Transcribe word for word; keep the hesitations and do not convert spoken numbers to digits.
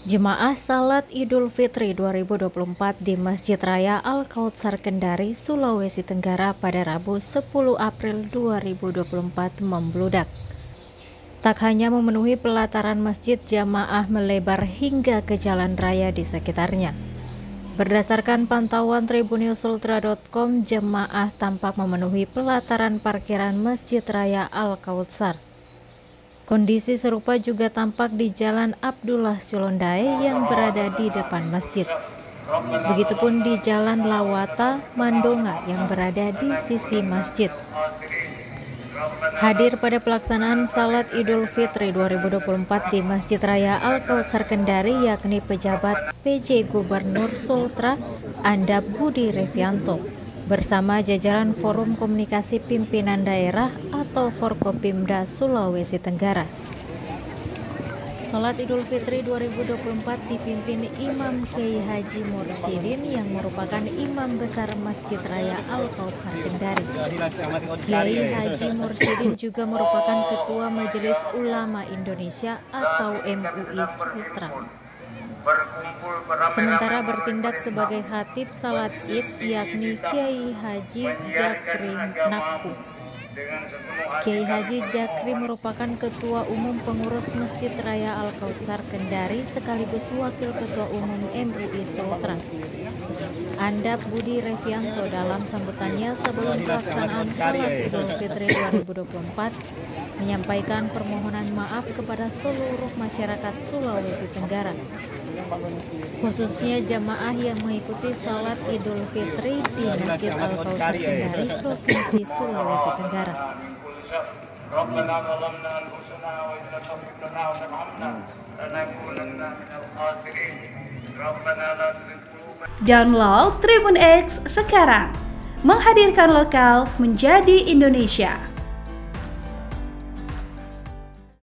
Jemaah Salat Idul Fitri dua ribu dua puluh empat di Masjid Raya Al-Kautsar Kendari, Sulawesi Tenggara pada Rabu sepuluh April dua ribu dua puluh empat membludak. Tak hanya memenuhi pelataran masjid, jamaah melebar hingga ke jalan raya di sekitarnya. Berdasarkan pantauan tribunnews ultra dot com, jemaah tampak memenuhi pelataran parkiran Masjid Raya Al-Kautsar. Kondisi serupa juga tampak di Jalan Abdullah Culondae yang berada di depan masjid. Begitupun di Jalan Lawata Mandonga yang berada di sisi masjid. Hadir pada pelaksanaan Salat Idul Fitri dua ribu dua puluh empat di Masjid Raya Al-Kautsar Kendari yakni pejabat P J Gubernur Sultra Andap Budi Revianto bersama jajaran Forum Komunikasi Pimpinan Daerah atau Forkopimda Sulawesi Tenggara. Salat Idul Fitri dua ribu dua puluh empat dipimpin Imam Kiai Haji Mursyidin yang merupakan Imam Besar Masjid Raya Al-Kautsar Kendari. Kiai Haji Mursyidin juga merupakan Ketua Majelis Ulama Indonesia atau M U I Sultra. Sementara bertindak sebagai khatib salat Id yakni Kiai Haji Jakri Nakpu. Kiai Haji Jakri merupakan Ketua Umum Pengurus Masjid Raya Al-Kautsar Kendari sekaligus Wakil Ketua Umum M U I Sultra. Andap Budi Revianto dalam sambutannya sebelum pelaksanaan Salat Idul Fitri dua ribu dua puluh empat menyampaikan permohonan maaf kepada seluruh masyarakat Sulawesi Tenggara, khususnya jamaah yang mengikuti Salat Idul Fitri di Masjid Al-Kautsar Kendari, Provinsi Sulawesi Tenggara. Download Tribun X sekarang, menghadirkan lokal menjadi Indonesia.